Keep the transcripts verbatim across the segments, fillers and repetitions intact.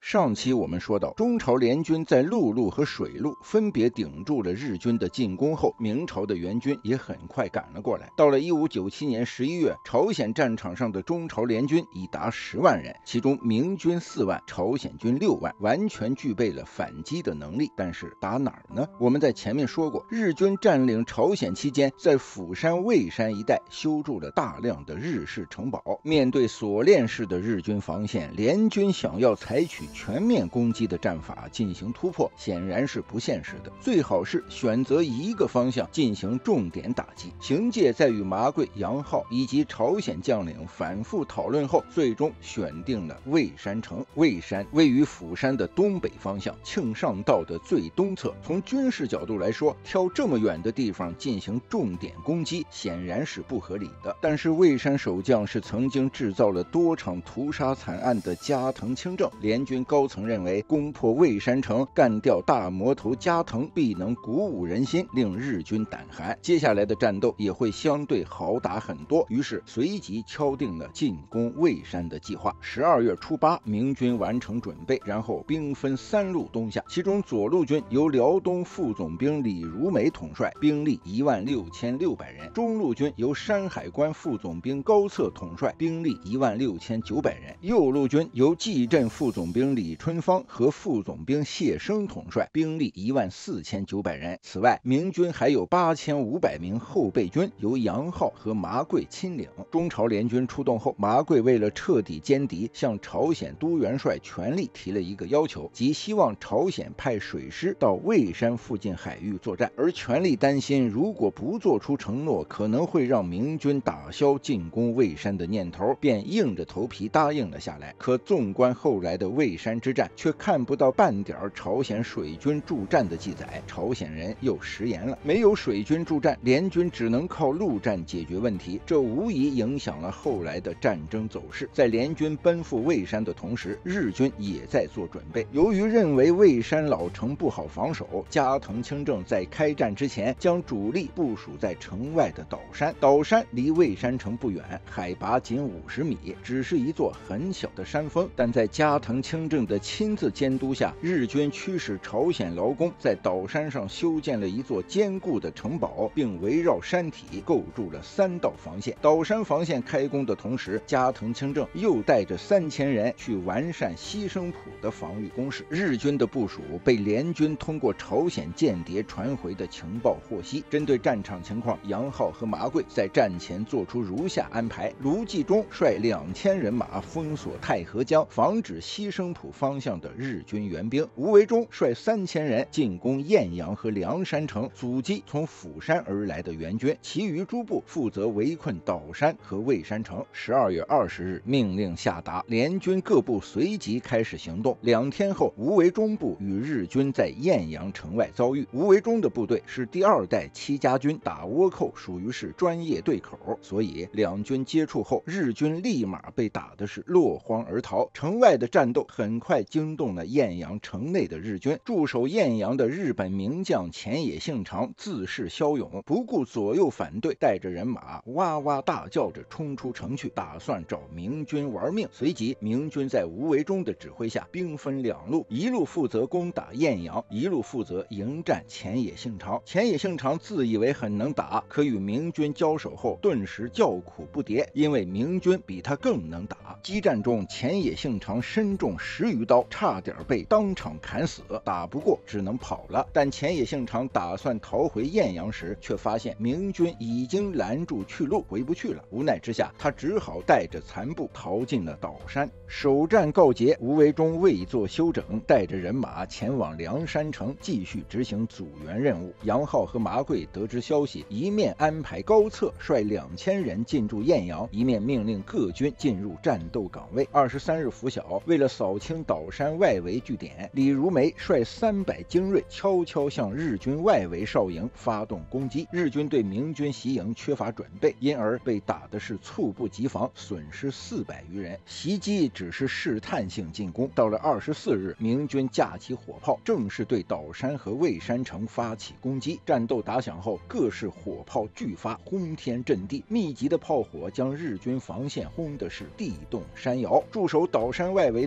上期我们说到，中朝联军在陆路和水路分别顶住了日军的进攻后，明朝的援军也很快赶了过来。到了一五九七年十一月，朝鲜战场上的中朝联军已达十万人，其中明军四万，朝鲜军六万，完全具备了反击的能力。但是打哪儿呢？我们在前面说过，日军占领朝鲜期间，在釜山、蔚山一带修筑了大量的日式城堡。面对锁链式的日军防线，联军想要采取全面攻击的战法进行突破，显然是不现实的。最好是选择一个方向进行重点打击。行介在与麻贵、杨浩以及朝鲜将领反复讨论后，最终选定了蔚山城。蔚山位于釜山的东北方向，庆尚道的最东侧。从军事角度来说，挑这么远的地方进行重点攻击，显然是不合理的。但是蔚山守将是曾经制造了多场屠杀惨案的加藤清正，联军高层认为攻破蔚山城，干掉大魔头加藤必能鼓舞人心，令日军胆寒，接下来的战斗也会相对好打很多。于是随即敲定了进攻蔚山的计划。十二月初八，明军完成准备，然后兵分三路东下，其中左路军由辽东副总兵李如美统帅，兵力一万六千六百人；中路军由山海关副总兵高策统帅，兵力一万六千九百人；右路军由蓟镇副总兵李春芳和副总兵谢生统帅，兵力一万四千九百人。此外，明军还有八千五百名后备军，由杨浩和麻贵亲领。中朝联军出动后，麻贵为了彻底歼敌，向朝鲜都元帅全力提了一个要求，即希望朝鲜派水师到蔚山附近海域作战。而全力担心，如果不做出承诺，可能会让明军打消进攻蔚山的念头，便硬着头皮答应了下来。可纵观后来的蔚山之战，却看不到半点朝鲜水军助战的记载。朝鲜人又食言了，没有水军助战，联军只能靠陆战解决问题，这无疑影响了后来的战争走势。在联军奔赴蔚山的同时，日军也在做准备。由于认为蔚山老城不好防守，加藤清正在开战之前将主力部署在城外的岛山。岛山离蔚山城不远，海拔仅五十米，只是一座很小的山峰。但在加藤清正的亲自监督下，日军驱使朝鲜劳工在岛山上修建了一座坚固的城堡，并围绕山体构筑了三道防线。岛山防线开工的同时，加藤清正又带着三千人去完善西生浦的防御工事。日军的部署被联军通过朝鲜间谍传回的情报获悉。针对战场情况，杨浩和麻贵在战前做出如下安排：卢继忠率两千人马封锁太和江，防止西生浦方向的日军援兵；吴维忠率三千人进攻燕阳和梁山城，阻击从釜山而来的援军；其余诸部负责围困岛山和蔚山城。十二月二十日，命令下达，联军各部随即开始行动。两天后，吴维忠部与日军在燕阳城外遭遇。吴维忠的部队是第二代戚家军，打倭寇属于是专业对口，所以两军接触后，日军立马被打的是落荒而逃。城外的战斗很快惊动了燕阳城内的日军。驻守燕阳的日本名将前野幸长自恃骁勇，不顾左右反对，带着人马哇哇大叫着冲出城去，打算找明军玩命。随即明军在吴维忠的指挥下兵分两路，一路负责攻打燕阳，一路负责迎战前野幸长。前野幸长自以为很能打，可与明军交手后顿时叫苦不迭，因为明军比他更能打。激战中，前野幸长身中十余刀，差点被当场砍死，打不过只能跑了。但前野幸长打算逃回燕阳时，却发现明军已经拦住去路，回不去了。无奈之下，他只好带着残部逃进了岛山。首战告捷，吴维忠未作休整，带着人马前往梁山城继续执行阻援任务。杨浩和麻贵得知消息，一面安排高策率两千人进驻燕阳，一面命令各军进入战斗岗位。二十三日拂晓，为了扫清岛山外围据点，李如梅率三百精锐悄悄向日军外围哨营发动攻击。日军对明军袭营缺乏准备，因而被打的是猝不及防，损失四百余人。袭击只是试探性进攻。到了二十四日，明军架起火炮，正式对岛山和蔚山城发起攻击。战斗打响后，各式火炮巨发，轰天震地，密集的炮火将日军防线轰的是地动山摇。驻守岛山外围的日军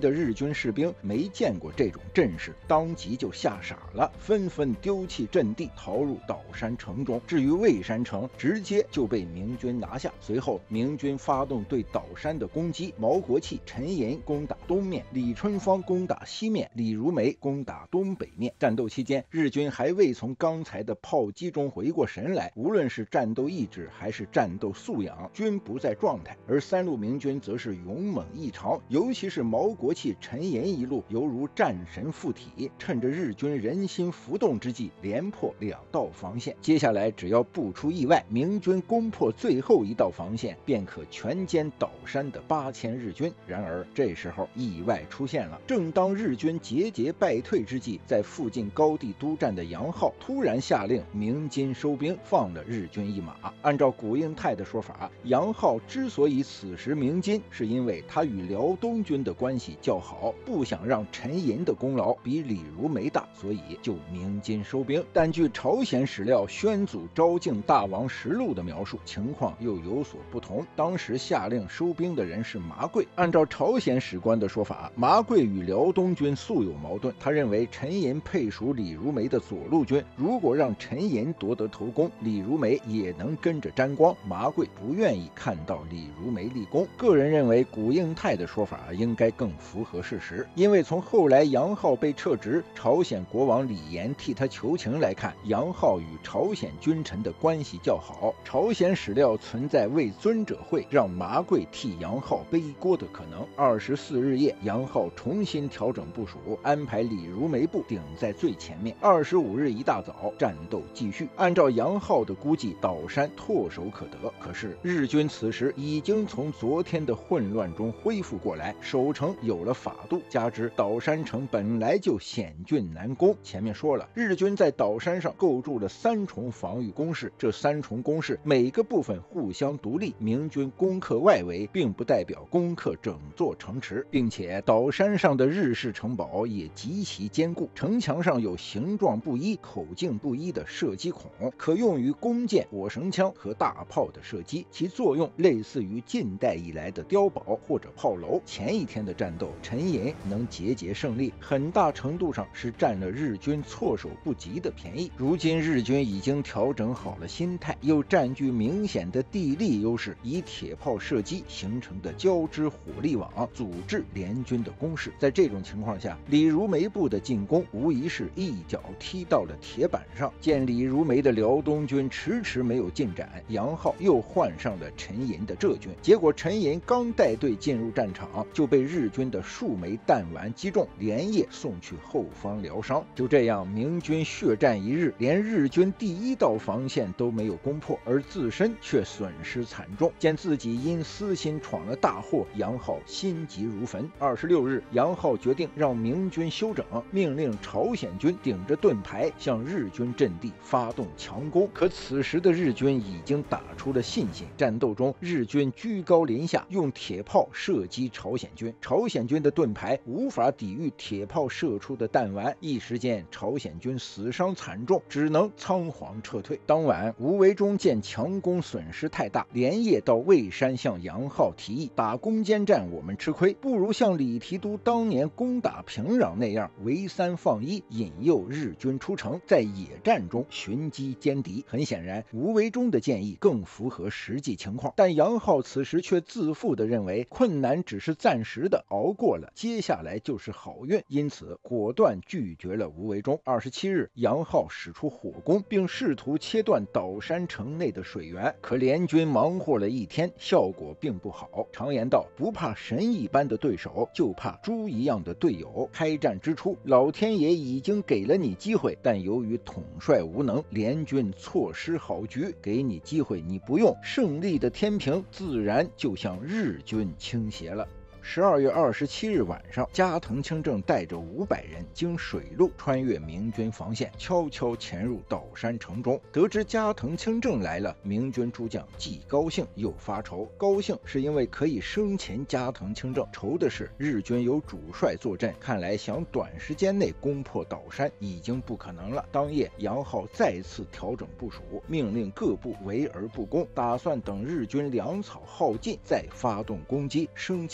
军士兵没见过这种阵势，当即就吓傻了，纷纷丢弃阵地，逃入岛山城中。至于蔚山城，直接就被明军拿下。随后明军发动对岛山的攻击，毛国器、陈寅攻打东面，李春芳攻打西面，李如梅攻打东北面。战斗期间，日军还未从刚才的炮击中回过神来，无论是战斗意志还是战斗素养，均不在状态。而三路明军则是勇猛异常，尤其是毛国器、陈寅一路犹如战神附体，趁着日军人心浮动之际，连破两道防线。接下来只要不出意外，明军攻破最后一道防线，便可全歼岛山的八千日军。然而这时候意外出现了，正当日军节节败退之际，在附近高地督战的杨浩突然下令鸣金收兵，放了日军一马。按照古应泰的说法，杨浩之所以此时鸣金，是因为他与辽东军的关系较好，不想让陈寅的功劳比李如梅大，所以就鸣金收兵。但据朝鲜史料《宣祖昭敬大王实录》的描述，情况又有所不同。当时下令收兵的人是麻贵。按照朝鲜史官的说法，麻贵与辽东军素有矛盾，他认为陈寅配属李如梅的左路军，如果让陈寅夺得头功，李如梅也能跟着沾光。麻贵不愿意看到李如梅立功。个人认为古应泰的说法应该更符合事实，因为从后来杨浩被撤职，朝鲜国王李炎替他求情来看，杨浩与朝鲜君臣的关系较好。朝鲜史料存在为尊者会，让麻贵替杨浩背锅的可能。二十四日夜，杨浩重新调整部署，安排李如梅部顶在最前面。二十五日一大早，战斗继续。按照杨浩的估计，岛山唾手可得。可是日军此时已经从昨天的混乱中恢复过来，守城有了法度，加之岛山城本来就险峻难攻。前面说了，日军在岛山上构筑了三重防御工事，这三重工事每个部分互相独立，明军攻克外围并不代表攻克整座城池，并且岛山上的日式城堡也极其坚固，城墙上有形状不一、口径不一的射击孔，可用于弓箭、火绳枪和大炮的射击，其作用类似于近代以来的碉堡或者炮楼。前一天的战斗，陈寅能节节胜利，很大程度上是占了日军措手不及的便宜。如今日军已经调整好了心态，又占据明显的地利优势，以铁炮射击形成的交织火力网阻滞联军的攻势。在这种情况下，李如梅部的进攻无疑是一脚踢到了铁板上。见李如梅的辽东军迟迟没有进展，杨浩又换上了陈寅的浙军。结果陈寅刚带队进入战场，就被日军的数枚弹丸击中，连夜送去后方疗伤。就这样，明军血战一日，连日军第一道防线都没有攻破，而自身却损失惨重。见自己因私心闯了大祸，杨浩心急如焚。二十六日，杨浩决定让明军休整，命令朝鲜军顶着盾牌向日军阵地发动强攻。可此时的日军已经打出了信心，战斗中日军居高临下，用铁炮射击朝鲜军，朝鲜军的盾牌无法抵御铁炮射出的弹丸，一时间朝鲜军死伤惨重，只能仓皇撤退。当晚，吴维忠见强攻损失太大，连夜到蔚山向杨浩提议，打攻坚战我们吃亏，不如像李提督当年攻打平壤那样围三放一，引诱日军出城，在野战中寻机歼敌。很显然，吴维忠的建议更符合实际情况，但杨浩此时却自负地认为困难只是暂时的，熬过了接下来就是好运，因此果断拒绝了吴维忠。二十七日，杨浩使出火攻，并试图切断岛山城内的水源，可联军忙活了一天，效果并不好。常言道，不怕神一般的对手，就怕猪一样的队友。开战之初，老天爷已经给了你机会，但由于统帅无能，联军错失好局，给你机会你不用，胜利的天平自然就向日军倾斜了。十二月二十七日晚上，加藤清正带着五百人经水路穿越明军防线，悄悄潜入岛山城中。得知加藤清正来了，明军诸将既高兴又发愁。高兴是因为可以生擒加藤清正，愁的是日军有主帅坐镇，看来想短时间内攻破岛山已经不可能了。当夜，杨浩再次调整部署，命令各部围而不攻，打算等日军粮草耗尽再发动攻击，生擒加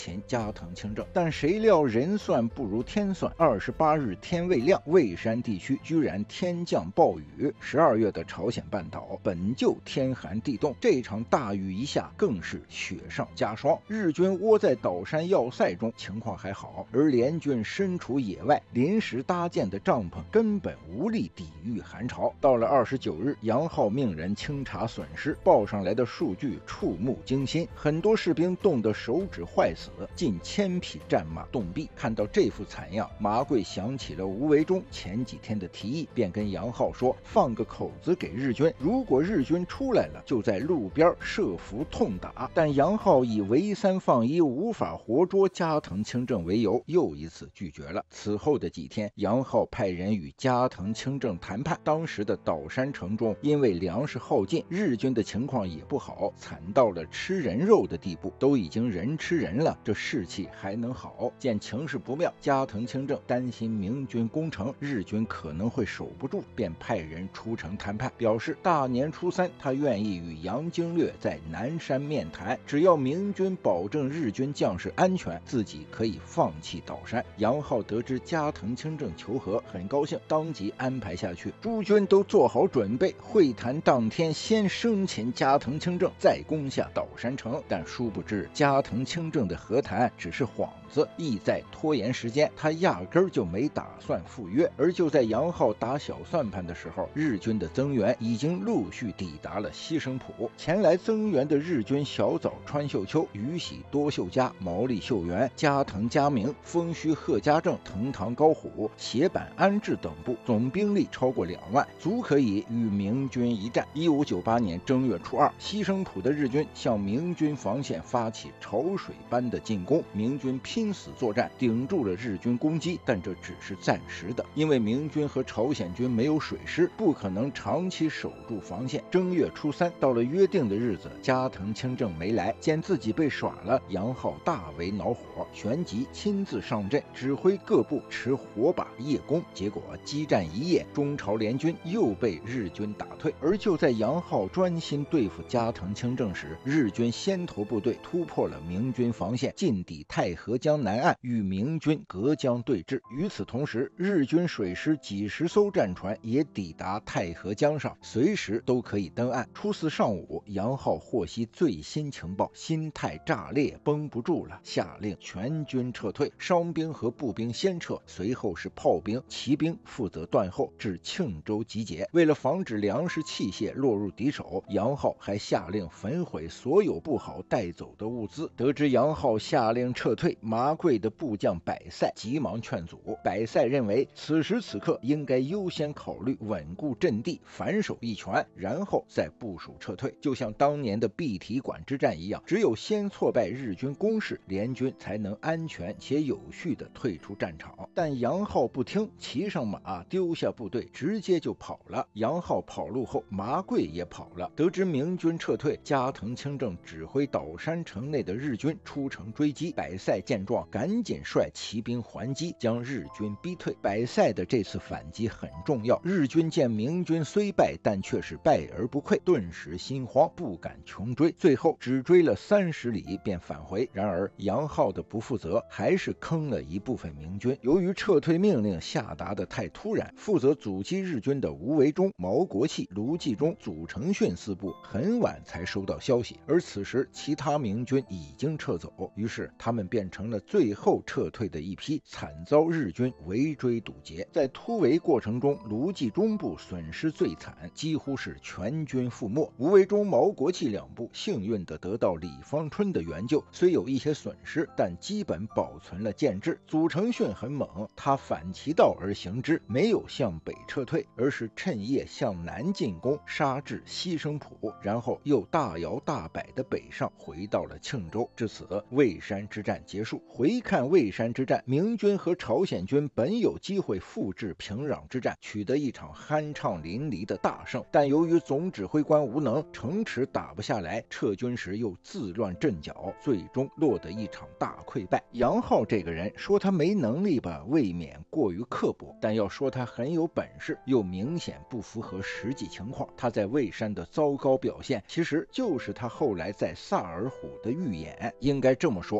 加藤清正。但谁料人算不如天算，二十八日天未亮，蔚山地区居然天降暴雨。十二月的朝鲜半岛本就天寒地冻，这场大雨一下更是雪上加霜。日军窝在岛山要塞中，情况还好，而联军身处野外，临时搭建的帐篷根本无力抵御寒潮。到了二十九日，杨浩命人清查损失，报上来的数据触目惊心，很多士兵冻得手指坏死，近千匹战马冻毙。看到这副惨样，麻贵想起了吴维忠前几天的提议，便跟杨浩说，放个口子给日军，如果日军出来了，就在路边设伏痛打。但杨浩以围三放一，无法活捉加藤清正为由，又一次拒绝了。此后的几天，杨浩派人与加藤清正谈判。当时的岛山城中，因为粮食耗尽，日军的情况也不好，惨到了吃人肉的地步，都已经人吃人了，这士气还能好？见情势不妙，加藤清正担心明军攻城，日军可能会守不住，便派人出城谈判，表示大年初三他愿意与杨经略在南山面谈，只要明军保证日军将士安全，自己可以放弃岛山。杨浩得知加藤清正求和，很高兴，当即安排下去，诸军都做好准备，会谈当天先生擒加藤清正，再攻下岛山城。但殊不知加藤清正的和谈只是幌子，意在拖延时间，他压根儿就没打算赴约。而就在杨浩打小算盘的时候，日军的增援已经陆续抵达了西生浦。前来增援的日军小早川秀秋、宇喜多秀家、毛利秀元、加藤嘉明、丰须贺家正、藤堂高虎、斜坂安治等部，总兵力超过两万，足可以与明军一战。一五九八年正月初二，西生浦的日军向明军防线发起潮水般的进攻，明军拼死作战，顶住了日军攻击，但这只是暂时的，因为明军和朝鲜军没有水师，不可能长期守住防线。正月初三到了约定的日子，加藤清正没来，见自己被耍了，杨浩大为恼火，旋即亲自上阵，指挥各部持火把夜攻。结果激战一夜，中朝联军又被日军打退。而就在杨浩专心对付加藤清正时，日军先头部队突破了明军防线，进抵太河江南岸，与明军隔江对峙。与此同时，日军水师几十艘战船也抵达太河江上，随时都可以登岸。初四上午，杨浩获悉最新情报，心态炸裂，绷不住了，下令全军撤退，伤兵和步兵先撤，随后是炮兵、骑兵负责断后，至庆州集结。为了防止粮食器械落入敌手，杨浩还下令焚毁所有不好带走的物资。得知杨浩下令撤退，麻贵的部将百赛急忙劝阻。百赛认为此时此刻应该优先考虑稳固阵地，反手一拳，然后再部署撤退。就像当年的碧提馆之战一样，只有先挫败日军攻势，联军才能安全且有序地退出战场。但杨浩不听，骑上马丢下部队，直接就跑了。杨浩跑路后，麻贵也跑了。得知明军撤退，加藤清正指挥岛山城内的日军出城追击。百赛见状，赶紧率骑兵还击，将日军逼退。百赛的这次反击很重要，日军见明军虽败，但却是败而不溃，顿时心慌，不敢穷追，最后只追了三十里便返回。然而杨浩的不负责，还是坑了一部分明军。由于撤退命令下达的太突然，负责阻击日军的吴维忠、毛国器、卢继忠、祖承训四部很晚才收到消息，而此时其他明军已经撤走，于是他们变成了最后撤退的一批，惨遭日军围追堵截。在突围过程中，卢继忠部损失最惨，几乎是全军覆没。吴维忠、毛国器两部幸运地得到李方春的援救，虽有一些损失，但基本保存了建制。祖承训很猛，他反其道而行之，没有向北撤退，而是趁夜向南进攻，杀至西生浦，然后又大摇大摆地北上，回到了庆州。至此，蔚山之战结束。回看蔚山之战，明军和朝鲜军本有机会复制平壤之战，取得一场酣畅淋漓的大胜，但由于总指挥官无能，城池打不下来，撤军时又自乱阵脚，最终落得一场大溃败。杨浩这个人说他没能力吧，未免过于刻薄，但要说他很有本事，又明显不符合实际情况。他在蔚山的糟糕表现，其实就是他后来在萨尔浒的预演。应该这么说，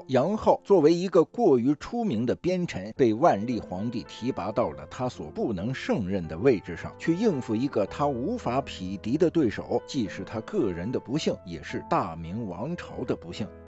杨浩作为一个过于出名的边臣，被万历皇帝提拔到了他所不能胜任的位置上，去应付一个他无法匹敌的对手，既是他个人的不幸，也是大明王朝的不幸。